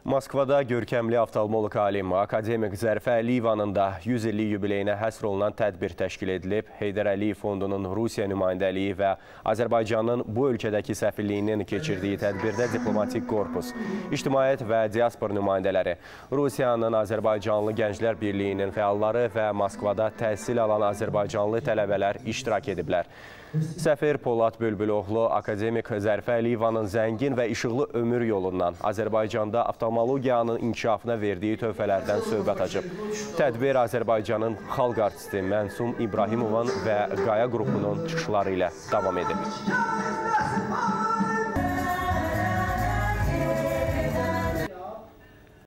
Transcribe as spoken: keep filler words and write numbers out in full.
Moskvada görkəmli oftalmoloq alim akademik Zərfə Əliyevanın da yüz illik yubileyinə həsr olunan tədbir təşkil edilib. Heydər Əliyev Fondunun Rusiya nümayəndəliyi və Azərbaycanın bu ölkədəki səfirliyinin keçirdiyi tədbirdə diplomatik korpus, ictimaiyyət və diaspor nümayəndələri, Rusiyanın Azərbaycanlı Gənclər Birliyinin fəalları və Moskvada təhsil alan Azərbaycanlı tələbələr iştirak ediblər. Səfir Polad Bülbüloğlu akademik Zərfə Əliyevanın zəngin və işıqlı ömür yolundan Azərbaycanda oftalmologiyanın inkişafına verdiyi töhfələrdən söhbət açıb. Tədbir Azərbaycanın xalq artisti Mənsum İbrahimovun və Qaya qrupunun çıxışları ilə davam edib.